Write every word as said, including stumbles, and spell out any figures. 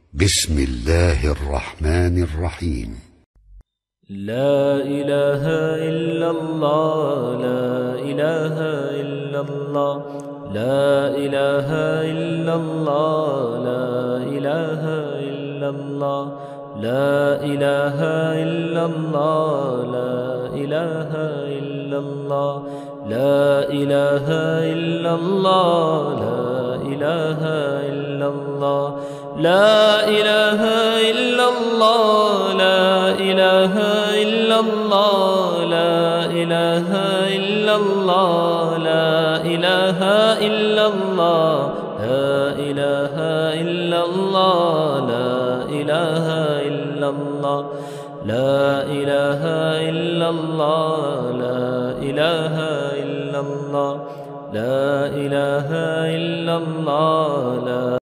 بسم الله الرحمن الرحيم. لا إله إلا الله، لا إله إلا الله، لا إله إلا الله، لا إله إلا الله، لا إله إلا الله، لا إله إلا الله، لا إله إلا الله، لا إله إلا الله، لا إله إلا الله، لا إله إلا الله، لا إله إلا الله، لا إله إلا الله، لا إله إلا الله، لا إله إلا الله، لا إله إلا الله، لا إله إلا الله، لا إله إلا الله، لا